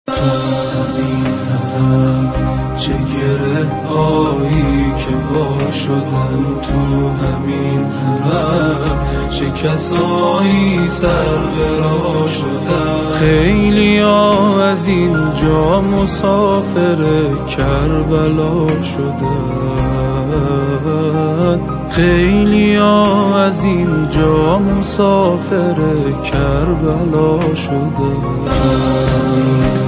چه گره هایی که وا شدن تو همین حرم، چه کسایی سر به راه شدن. خیلی ها از اینجا مسافر کربلا شدن، خیلی ها از اینجا مسافر کربلا شدن.